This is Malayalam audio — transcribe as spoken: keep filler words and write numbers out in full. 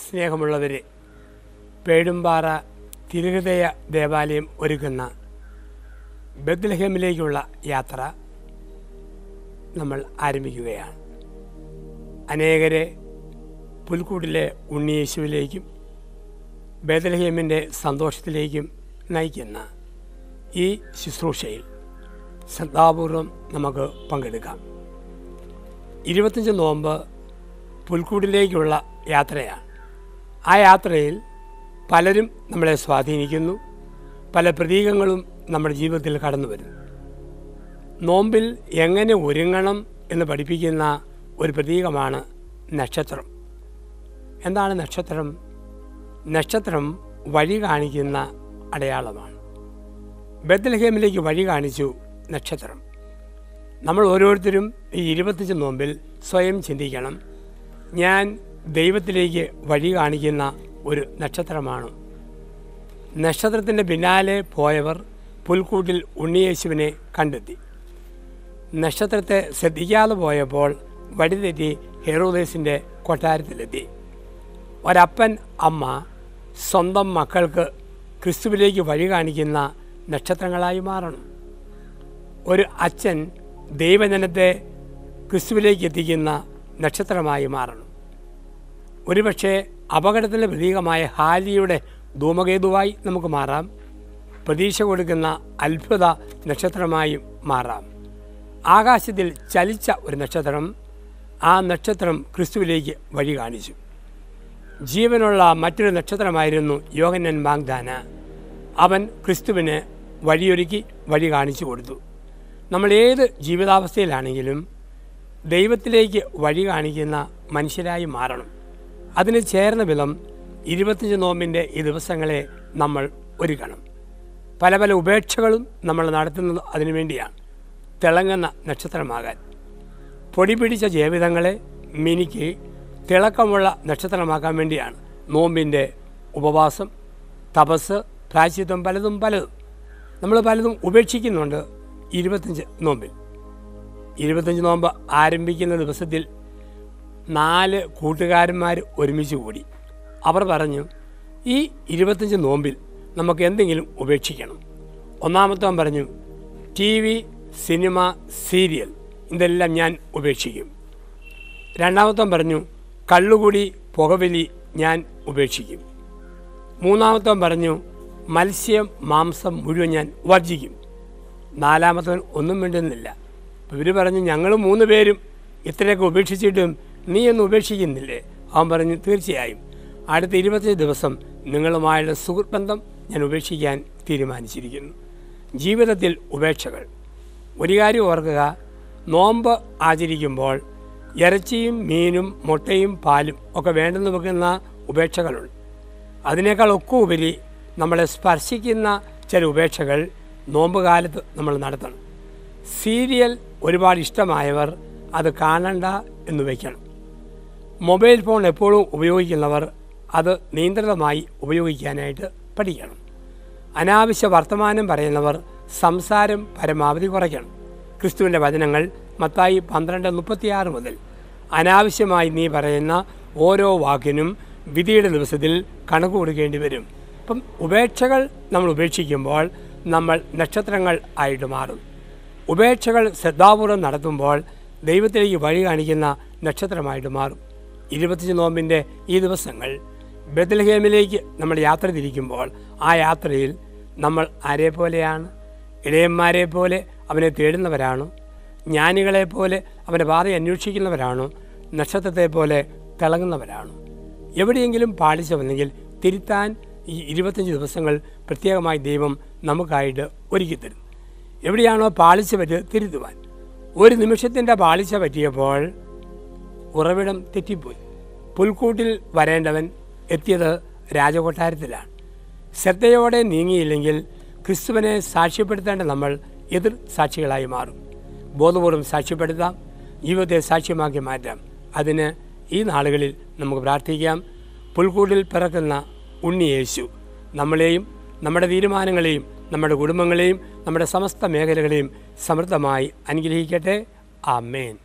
സ്നേഹമുള്ളവരെ, പേഴുംപാറ തിരുഹൃദയ ദേവാലയം ഒരുക്കുന്ന ബെത്ലഹേമിലേക്കുള്ള യാത്ര നമ്മൾ ആരംഭിക്കുകയാണ്. അനേകരെ പുൽക്കൂടിലെ ഉണ്ണിയേശുവിലേക്കും ബെത്ലഹേമിൻ്റെ സന്തോഷത്തിലേക്കും നയിക്കുന്ന ഈ ശുശ്രൂഷയിൽ ശ്രദ്ധാപൂർവം നമുക്ക് പങ്കെടുക്കാം. ഇരുപത്തഞ്ച് നോമ്പ് പുൽക്കൂടിലേക്കുള്ള യാത്രയാണ്. ആ യാത്രയിൽ പലരും നമ്മളെ സ്വാധീനിക്കുന്നു. പല പ്രതീകങ്ങളും നമ്മുടെ ജീവിതത്തിൽ കടന്നു വരുന്നു. നോമ്പിൽ എങ്ങനെ ഒരുങ്ങണം എന്ന് പഠിപ്പിക്കുന്ന ഒരു പ്രതീകമാണ് നക്ഷത്രം. എന്താണ് നക്ഷത്രം? നക്ഷത്രം വഴി കാണിക്കുന്ന അടയാളമാണ്. ബെത്ലഹേമിലേക്ക് വഴി കാണിച്ചു നക്ഷത്രം. നമ്മൾ ഓരോരുത്തരും ഈ ഇരുപത്തഞ്ച് നോമ്പിൽ സ്വയം ചിന്തിക്കണം, ഞാൻ ദൈവത്തിലേക്ക് വഴി കാണിക്കുന്ന ഒരു നക്ഷത്രമാണ്. നക്ഷത്രത്തിൻ്റെ പിന്നാലെ പോയവർ പുൽക്കൂട്ടിൽ ഉണ്ണിയേശുവിനെ കണ്ടെത്തി. നക്ഷത്രത്തെ ശ്രദ്ധിക്കാതെ പോയപ്പോൾ വഴിതെറ്റി ഹെറോദേസിൻ്റെ കൊട്ടാരത്തിലെത്തി. ഒരപ്പൻ അമ്മ സ്വന്തം മക്കൾക്ക് ക്രിസ്തുവിലേക്ക് വഴി കാണിക്കുന്ന നക്ഷത്രങ്ങളായി മാറണം. ഒരു അച്ഛൻ ദൈവജനത്തെ ക്രിസ്തുവിലേക്ക് എത്തിക്കുന്ന നക്ഷത്രമായി മാറണം. ഒരുപക്ഷെ അപകടത്തിൻ്റെ പ്രതീകമായ ഹാലിയുടെ ധൂമകേതുവായി നമുക്ക് മാറാം. പ്രതീക്ഷ കൊടുക്കുന്ന അത്ഭുത നക്ഷത്രമായും മാറാം. ആകാശത്തിൽ ചലിച്ച ഒരു നക്ഷത്രം, ആ നക്ഷത്രം ക്രിസ്തുവിലേക്ക് വഴി കാണിച്ചു. ജീവനുള്ള മറ്റൊരു നക്ഷത്രമായിരുന്നു യോഹന്നാൻ വാഗ്ദാന. അവൻ ക്രിസ്തുവിന് വഴിയൊരുക്കി വഴി കാണിച്ചു കൊടുത്തു. നമ്മൾ ഏത് ജീവിതാവസ്ഥയിലാണെങ്കിലും ദൈവത്തിലേക്ക് വഴി കാണിക്കുന്ന മനുഷ്യരായി മാറണം. അതിന് ചേർന്ന വിധം ഇരുപത്തഞ്ച് നോമ്പിൻ്റെ ഈ ദിവസങ്ങളെ നമ്മൾ ഒരുക്കണം. പല പല ഉപേക്ഷകളും നമ്മൾ നടത്തുന്നത് അതിനുവേണ്ടിയാണ്, തിളങ്ങുന്ന നക്ഷത്രമാകാൻ. പൊടി പിടിച്ച ജീവിതങ്ങളെ മിനുക്കി തിളക്കമുള്ള നക്ഷത്രമാക്കാൻ വേണ്ടിയാണ് നോമ്പിൻ്റെ ഉപവാസം, തപസ്, പ്രായശ്ചിത്തം, പലതും പലതും നമ്മൾ പലതും ഉപേക്ഷിക്കുന്നുണ്ട് ഇരുപത്തഞ്ച് നോമ്പിൽ. ഇരുപത്തഞ്ച് നോമ്പ് ആരംഭിക്കുന്ന ദിവസത്തിൽ നാല് കൂട്ടുകാരന്മാർ ഒരുമിച്ച് കൂടി. അവർ പറഞ്ഞു, ഈ ഇരുപത്തഞ്ച് നോമ്പിൽ നമുക്ക് എന്തെങ്കിലും ഉപേക്ഷിക്കണം. ഒന്നാമത്തവൻ പറഞ്ഞു, ടി വി, സിനിമ, സീരിയൽ ഇതെല്ലാം ഞാൻ ഉപേക്ഷിക്കും. രണ്ടാമത്തവൻ പറഞ്ഞു, കള്ളുകുടി, പുകവലി ഞാൻ ഉപേക്ഷിക്കും. മൂന്നാമത്തവൻ പറഞ്ഞു, മത്സ്യം, മാംസം മുഴുവൻ ഞാൻ വർജിക്കും. നാലാമത്തവൻ ഒന്നും മിണ്ടുന്നില്ല. അപ്പോൾ ഇവർ പറഞ്ഞു, ഞങ്ങൾ മൂന്ന് പേരും ഇത്രയൊക്കെ ഉപേക്ഷിച്ചിട്ടും നീ ഒന്നും ഉപേക്ഷിക്കുന്നില്ലേ? അവൻ പറഞ്ഞു, തീർച്ചയായും അടുത്ത ഇരുപത്തഞ്ച് ദിവസം നിങ്ങളുമായുള്ള സുഹൃത്ബന്ധം ഞാൻ ഉപേക്ഷിക്കാൻ തീരുമാനിച്ചിരിക്കുന്നു. ജീവിതത്തിൽ ഉപേക്ഷകൾ. ഒരു കാര്യം ഓർക്കുക, നോമ്പ് ആചരിക്കുമ്പോൾ ഇറച്ചിയും മീനും മുട്ടയും പാലും ഒക്കെ വേണ്ടെന്ന് വെക്കുന്ന ഉപേക്ഷകളുണ്ട്. അതിനേക്കാളൊക്കെ ഉപരി നമ്മളെ സ്പർശിക്കുന്ന ചില ഉപേക്ഷകൾ നോമ്പ് കാലത്ത് നമ്മൾ നടത്തണം. സീരിയൽ ഒരുപാട് ഇഷ്ടമായവർ അത് കാണണ്ട എന്ന് വയ്ക്കണം. മൊബൈൽ ഫോൺ എപ്പോഴും ഉപയോഗിക്കുന്നവർ അത് നിയന്ത്രിതമായി ഉപയോഗിക്കാനായിട്ട് പഠിക്കണം. അനാവശ്യ വർത്തമാനം പറയുന്നവർ സംസാരം പരമാവധി കുറയ്ക്കണം. ക്രിസ്തുവിൻ്റെ വചനങ്ങൾ മത്തായി പന്ത്രണ്ട് മുപ്പത്തിയാറ് മുതൽ അനാവശ്യമായി നീ പറയുന്ന ഓരോ വാക്കിനും വിധിയുടെ ദിവസത്തിൽ കണക്ക് കൊടുക്കേണ്ടി വരും. അപ്പം ഉപേക്ഷകൾ നമ്മൾ ഉപേക്ഷിക്കുമ്പോൾ നമ്മൾ നക്ഷത്രങ്ങൾ ആയിട്ട് മാറും. ഉപേക്ഷകൾ ശ്രദ്ധാപൂർവം നടത്തുമ്പോൾ ദൈവത്തിലേക്ക് വഴി കാണിക്കുന്ന നക്ഷത്രമായിട്ട് മാറും. ഇരുപത്തഞ്ച് നോമ്പിൻ്റെ ഈ ദിവസങ്ങൾ ബെത്ലഹേമിലേക്ക് നമ്മൾ യാത്ര തിരിക്കുമ്പോൾ ആ യാത്രയിൽ നമ്മൾ ആരെപ്പോലെയാണ്? ഇടയന്മാരെ പോലെ അവനെ തേടുന്നവരാണോ? ജ്ഞാനികളെപ്പോലെ അവൻ്റെ പാത അന്വേഷിക്കുന്നവരാണോ? നക്ഷത്രത്തെ പോലെ തിളങ്ങുന്നവരാണോ? എവിടെയെങ്കിലും പാളിച്ച വന്നെങ്കിൽ തിരുത്താൻ ഈ ഇരുപത്തഞ്ച് ദിവസങ്ങൾ പ്രത്യേകമായി ദൈവം നമുക്കായിട്ട് ഒരുക്കി തരും. എവിടെയാണോ പാളിച്ച പറ്റി തിരുത്തുവാൻ. ഒരു നിമിഷത്തിൻ്റെ പാളിച്ച പറ്റിയപ്പോൾ ഉറവിടം തെറ്റിപ്പോയി. പുൽക്കൂട്ടിൽ വരേണ്ടവൻ എത്തിയത് രാജകൊട്ടാരത്തിലാണ്. ശ്രദ്ധയോടെ നീങ്ങിയില്ലെങ്കിൽ ക്രിസ്തുവിനെ സാക്ഷ്യപ്പെടുത്തേണ്ട നമ്മൾ എതിർ സാക്ഷികളായി മാറും. ബോധപൂർവം സാക്ഷ്യപ്പെടുത്താം, ജീവിതത്തെ സാക്ഷ്യമാക്കി മാറ്റാം. അതിന് ഈ നാളുകളിൽ നമുക്ക് പ്രാർത്ഥിക്കാം. പുൽക്കൂട്ടിൽ പിറക്കുന്ന ഉണ്ണിയേശു നമ്മളെയും നമ്മുടെ തീരുമാനങ്ങളെയും നമ്മുടെ കുടുംബങ്ങളെയും നമ്മുടെ സമസ്ത മേഖലകളെയും സമൃദ്ധമായി അനുഗ്രഹിക്കട്ടെ. ആമേൻ.